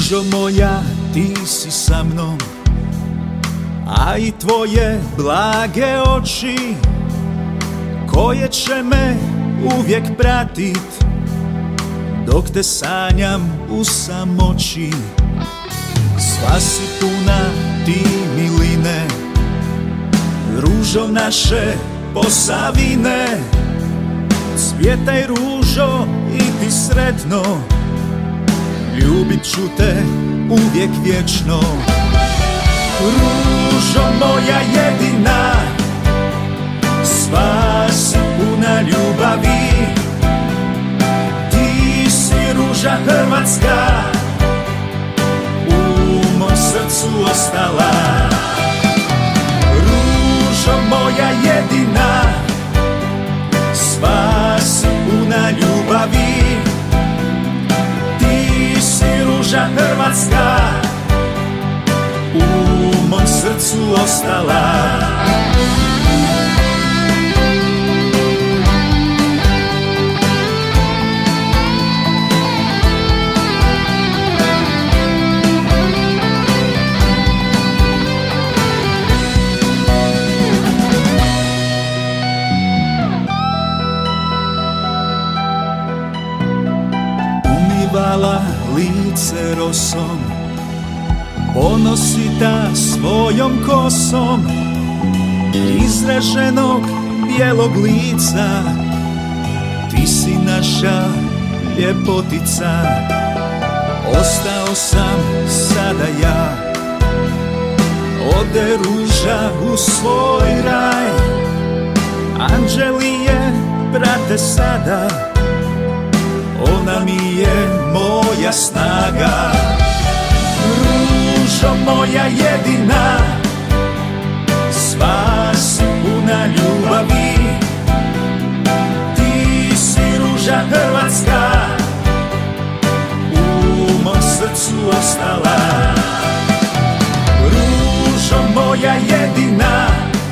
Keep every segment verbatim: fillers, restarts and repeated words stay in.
Ružo moja, ti si sa mnom, a i tvoje blage oči, koje će me uvijek pratit dok te sanjam u samoći. Sva si puna ti miline, ružo naše Posavine. Cvjetaj ružo i ti sretno, ljubit ću te uvijek vječno. Ružo moja jedina, sva si puna ljubavi. Ti si ruža hrvatska, u mom srcu ostala. Ružo moja jedina, sva si puna ljubavi. Ti si ruža hrvatska, u mom srcu ostala. Umivala lice rosom, ponosita svojom kosom, izraženog bijelog lica. Ti si naša ljepotica, ostao sam sada ja. Ode ruža u svoj raj, anđeli je prate sada, ona mi je moja snaga. Ružo moja jedina, sva si puna ljubavi. Ti si ruža hrvatska, u mom srcu ostala. Ružo moja jedina,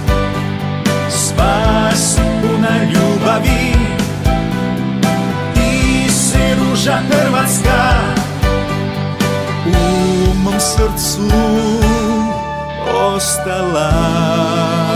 sva si puna ljubavi. Ti si ruža hrvatska, u mom srcu ostala.